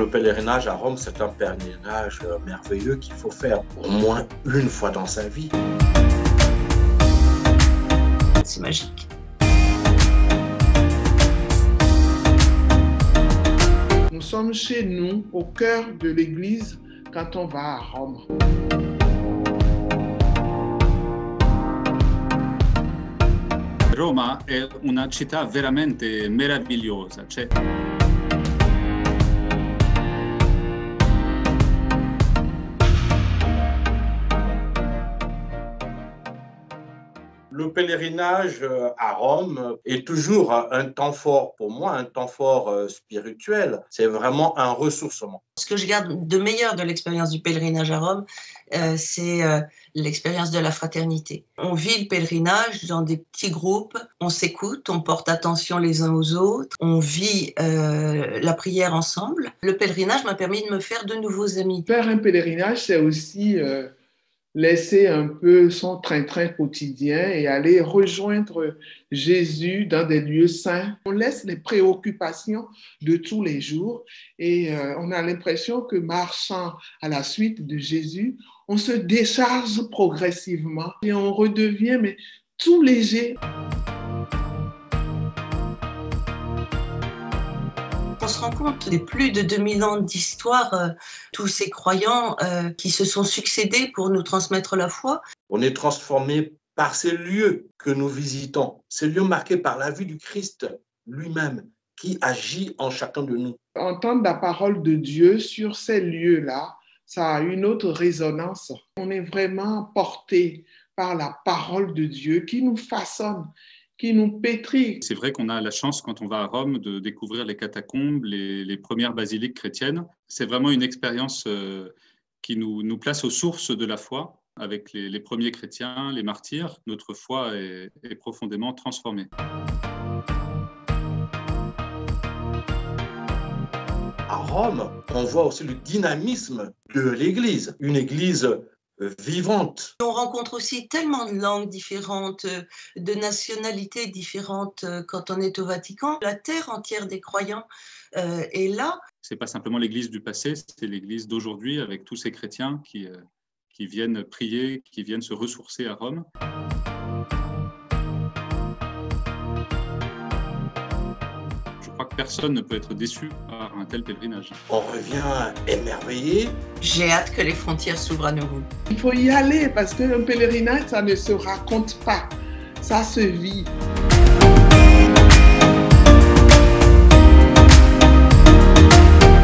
Le pèlerinage à Rome, c'est un pèlerinage merveilleux qu'il faut faire au moins une fois dans sa vie. C'est magique. Nous sommes chez nous, au cœur de l'Église, quand on va à Rome. Roma è una città veramente meravigliosa. Le pèlerinage à Rome est toujours un temps fort pour moi, un temps fort spirituel. C'est vraiment un ressourcement. Ce que je garde de meilleur de l'expérience du pèlerinage à Rome, c'est l'expérience de la fraternité. On vit le pèlerinage dans des petits groupes, on s'écoute, on porte attention les uns aux autres, on vit la prière ensemble. Le pèlerinage m'a permis de me faire de nouveaux amis. Faire un pèlerinage, c'est aussi laisser un peu son train-train quotidien et aller rejoindre Jésus dans des lieux saints. On laisse les préoccupations de tous les jours et on a l'impression que marchant à la suite de Jésus, on se décharge progressivement et on redevient tout léger. On se rend compte des plus de 2000 ans d'histoire, tous ces croyants qui se sont succédés pour nous transmettre la foi. On est transformé par ces lieux que nous visitons, ces lieux marqués par la vie du Christ lui-même qui agit en chacun de nous. Entendre la parole de Dieu sur ces lieux-là, ça a une autre résonance. On est vraiment porté par la parole de Dieu qui nous façonne, qui nous pétrit. C'est vrai qu'on a la chance, quand on va à Rome, de découvrir les catacombes, les premières basiliques chrétiennes. C'est vraiment une expérience qui nous place aux sources de la foi, avec les premiers chrétiens, les martyrs. Notre foi est profondément transformée. À Rome, on voit aussi le dynamisme de l'Église, une Église vivante. On rencontre aussi tellement de langues différentes, de nationalités différentes quand on est au Vatican. La terre entière des croyants est là. C'est pas simplement l'Église du passé, c'est l'Église d'aujourd'hui avec tous ces chrétiens qui viennent prier, qui viennent se ressourcer à Rome. Je crois que personne ne peut être déçu par un tel pèlerinage. On revient émerveillé. J'ai hâte que les frontières s'ouvrent à nouveau. Il faut y aller parce qu'un pèlerinage, ça ne se raconte pas, ça se vit.